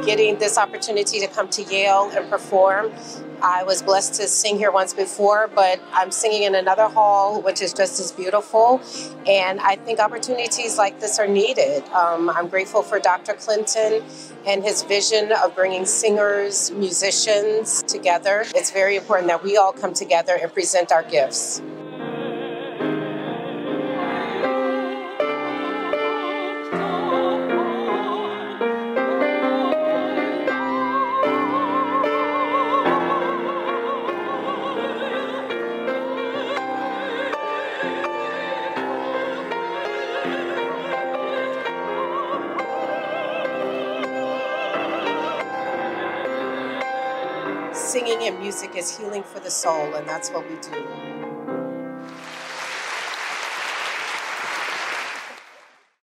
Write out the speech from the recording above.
getting this opportunity to come to Yale and perform. I was blessed to sing here once before, but I'm singing in another hall, which is just as beautiful. And I think opportunities like this are needed. I'm grateful for Dr. Clinton and his vision of bringing singers, musicians together. It's very important that we all come together and present our gifts. Singing and music is healing for the soul, and that's what we do.